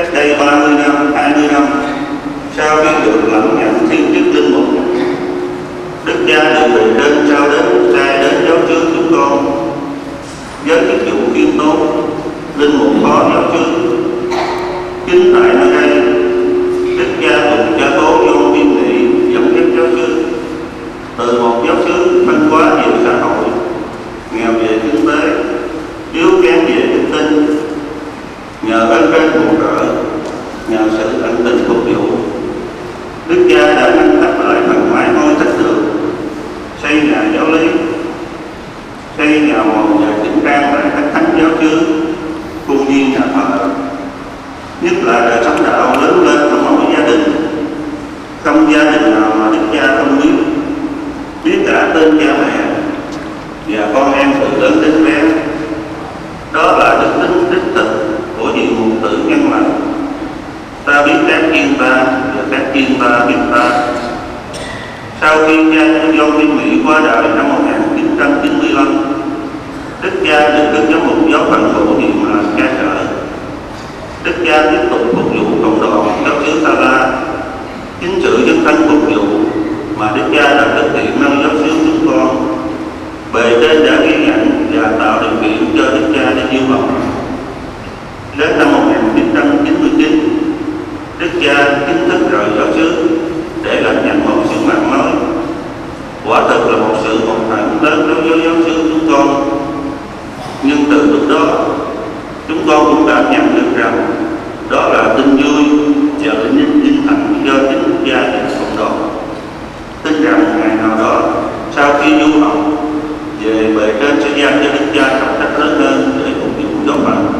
cách đây 30 năm, 20 năm, sau khi được lãnh nhận thiên chức linh mục, Đức cha được bề trên trao đến trai đến giáo xứ chúng con với chức vụ khiêm tốn linh mục phó giáo xứ. Chính tại nơi đây, Đức cha cùng cha tố John Kim Nghị dẫn dắt giáo xứ từ một giáo xứ phân hóa về xã hội, nghèo về kinh tế, yếu kém về đức tin, nhờ ơn trên hỗ trợ, nhờ sự tận tình phục vụ, Đức cha đã nâng đắp lại phần mái ngôi thánh đường, xây nhà giáo lý, xây nhà mòn và chỉnh trang lại các thánh giáo xứ, khuôn viên nhà thờ. Nhất là đời sống đạo lớn lên trong mỗi gia đình. Không gia đình nào mà Đức cha không biết cả tên cha mẹ và con em từ lớn đến bé. Đó là đức tính đích thực của vị mục tử nhân lành. Ta biết các chiên ta và các chiên ta biết ta. Sau khi cha John Kim Nghị qua đời năm 1995, Đức cha được Đức giám mục giáo phận bổ nhiệm làm cha sở. Đức cha tiếp tục phục vụ cộng đoàn giáo xứ Sa La, chính sự dân thân phục vụ mà Đức cha đã thực hiện năm giáo xứ chúng con. Bề trên đã ghi nhận và tạo điều kiện cho Đức cha đi du học. Đến năm 1999, Đức cha chính thức rời giáo xứ để lãnh nhận một sứ mạng mới. Quả thực là một sự hụt hẫng lớn đối với giáo xứ chúng con. Nhưng từ lúc đó, chúng con cũng cảm nhận được rằng đó là tin vui và vinh hạnh do chính Đức cha và cộng đoàn. Tin rằng ngày nào đó, sau khi du học về, bề trên sẽ giao cho Đức cha trọng trách lớn hơn để phục vụ giáo phận.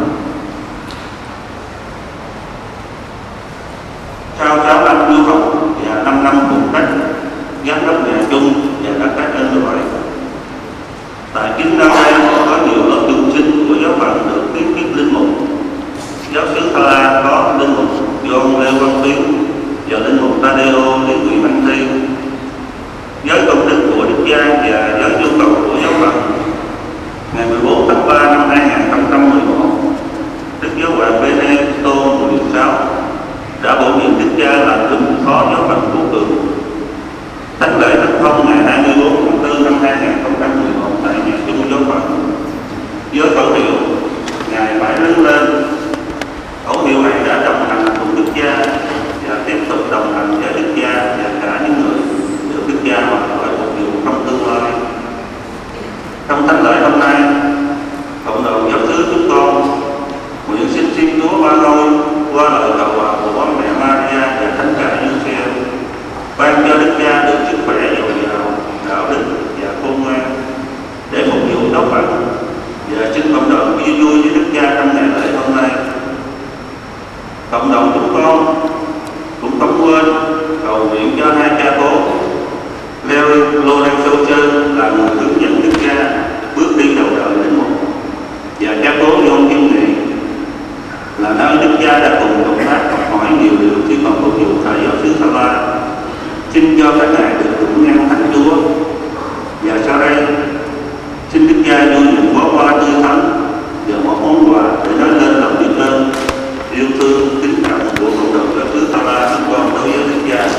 Sau 6 năm du học và 5 năm phụ trách giám đốc nhà chung và các ơn gọi, tại 9 năm nay có nhiều lớp trung sinh của giáo phận được tiếp chức linh mục. Giáo xứ Sa La có linh mục John Lê Quang Tuyến và linh mục Tadeo Lý Quỳ Mạnh Thi. Với công đức của Đức cha và với nhu cầu của giáo phận, ngày 14 tháng 3 năm 2011, Đức Giáo hoàng Benedicto XVI đã bổ nhiệm Đức cha làm linh phó giáo phận Phú Cường. Thánh lễ thánh thông ngày 24 tháng 4 năm 2011 tại nhà chung giáo phận với khẩu hiệu Ngài phải lớn lên. Khẩu hiệu này đã đồng hành cùng Đức cha và tiếp tục đồng hành với Đức cha và cả những người được Đức cha mà gọi phục vụ trong tương lai. Trong thánh lễ hôm nay, cộng đồng giáo xứ chúng con nguyện xin Chúa Ba Ngôi qua lời cầu hòa của Mẹ Maria và Thánh Cha Giuse ban cho Đức cha được sức khỏe dồi dào, đạo đức và khôn ngoan để phục vụ giáo phận, và xin cộng đồng vui vui với Đức cha trong ngày lễ hôm nay. Cộng đồng chúng con cũng không quên cầu nguyện cho hai cha bố Larry Lorenzo là người hướng dẫn Đức cha bước đi đầu đời linh mục, và cha bố John Kim Nghị là nơi Đức cha đã cùng công tác học hỏi nhiều điều khi còn phục vụ tại giáo xứ Sa La. Xin cho các ngài được tụng nhân Thánh Chúa. Và sau đây, xin Đức cha vui những bó hoa tươi thắm và một món quà để nói lên lòng biết ơn, yêu thương, kính trọng của cộng đồng giáo xứ Sa La chúng con đối với Đức cha.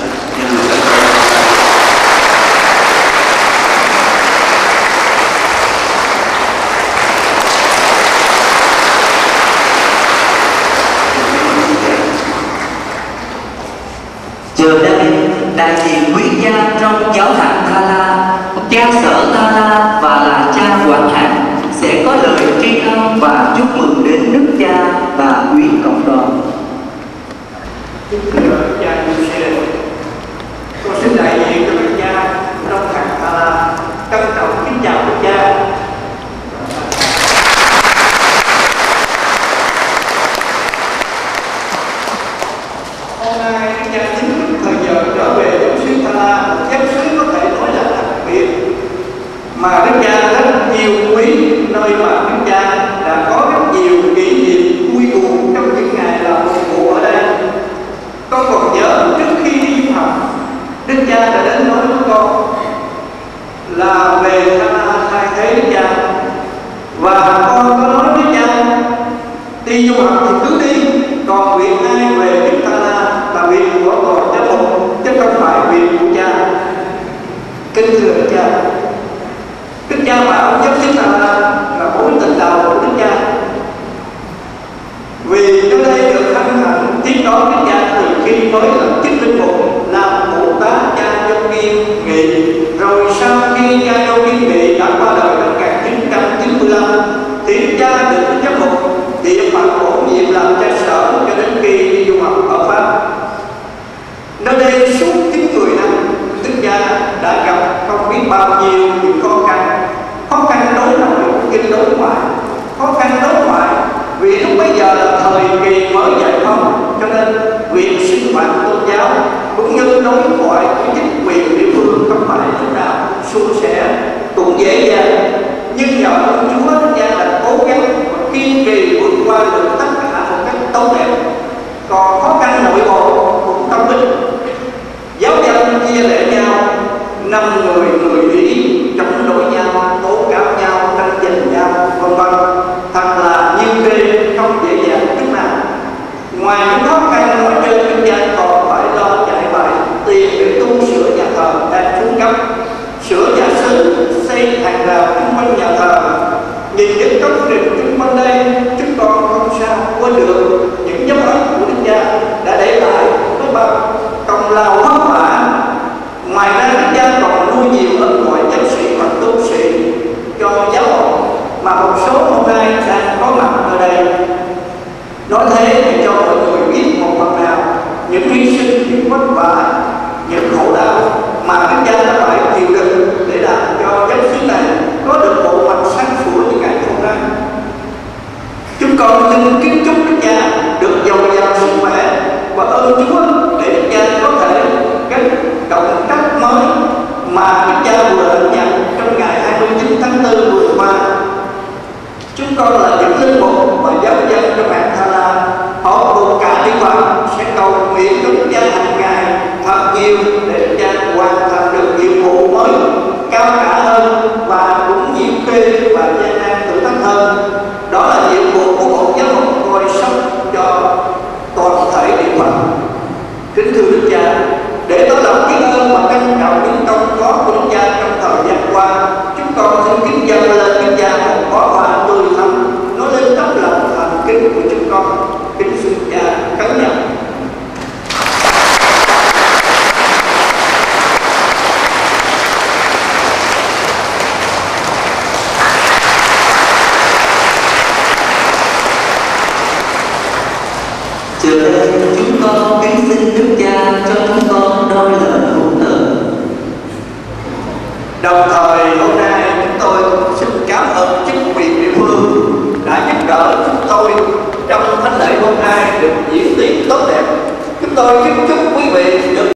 Giờ đây, đại diện quý gia trong giáo hạt Tha La, cha sở Tha La và là cha quản hạt sẽ có lời tri ân và chúc mừng đến Đức cha và quý cộng đoàn. Cha Giuse, con xin đại diện cho Đức cha trong hạt Tha La trân trọng kính chào Đức cha. Hôm nay Đức cha chính thức thời giờ trở về giáo xứ Tha La, một giáo xứ có thể nói là đặc biệt mà Đức cha rất nhiều quý, nơi mà Đức cha đã có rất nhiều kỷ niệm vui buồn trong những ngày làm phục vụ ở đây. Con còn nhớ trước khi đi du học, Đức cha đã đến nói với con là về Tha La thay thế Đức cha, và con có nói với cha đi du học thì cứ đi, còn việc ai thì đức cha được đức giám mục Điện Phật bổ nhiệm làm cha sở cho đến khi đi du học ở Pháp. Nơi đây suốt 9 năm, đức cha đã gặp không biết bao nhiêu những khó khăn đối nội kinh đối ngoại, khó khăn đối ngoại vì lúc bấy giờ là thời kỳ mới giải phóng, cho nên việc sinh hoạt tôn giáo cũng như đối thoại với chính quyền địa phương không phải lúc nào suôn sẻ cũng dễ dàng. Nhưng nhờ ơn Chúa, đức cha đã cố gắng và kiên trì vượt qua được tất cả một cách tốt đẹp. Còn khó khăn nội bộ cũng không ít. Giáo dân chia rẽ nhau, 5 người ý chống đối nhau, tố cáo nhau, tranh giành nhau, vân vân. Thật là nhiều kê không dễ dàng chút nào. Ngoài những khó khăn nói trên, đức cha còn phải lo chạy bài tiền để tu sửa nhà thờ đang xuống cấp, sửa nhà sư, xây hàng rào chung quanh nhà thờ. Nhìn những công trình chung quanh đây, chúng con không sao quên được những dấu ấn của đức cha đã để lại với bao công lao vất vả. Ngoài ra, đức cha còn nuôi nhiều ơn gọi giáo sĩ và tu sĩ cho giáo hội mà một số hôm nay đang có mặt ở đây. Nói thế để cho mọi người biết một phần nào những hy sinh, những vất vả, những khổ đau mà đức cha đã phải chịu đựng để làm cho giáo xứ này có được bộ mặt sáng sủa như ngày hôm nay. Chúng con xin kính chúc đức cha được dồi dào sức khỏe và ơn Chúa để đức cha có thể gánh trọng trách mới mà đức cha vừa nhận trong ngày 29 tháng 4 vừa qua. Chúng con là những linh mục và giáo dân trong hạt Tha La, họ cùng cả thiên phật sẽ cầu nguyện cho đức cha hàng ngày thật nhiều để đức cha hoàn thành được nhiệm vụ mới cao cả hơn và cũng nhiều khê và gian nan thử thách hơn. Đó là nhiệm vụ của một giáo mục coi sống cho toàn thể thiên phật. Kính thưa đức cha, để tỏ lòng biết ơn và trân trọng những công có của đức cha trong thời gian qua, chúng con xin kính dâng lên đức cha một bó hoa tươi thắm nói lên tấm lòng thành kính của chúng con. Kính xin cha khấn nhận. Trước đây chúng con kính xin đức cha cho chúng con đôi lời hữu tử. Đồng thời hôm nay chúng tôi xin cảm ơn chính quyền địa phương đã giúp đỡ chúng tôi trong thánh lễ hôm nay được diễn tiến tốt đẹp. Chúng tôi kính chúc quý vị được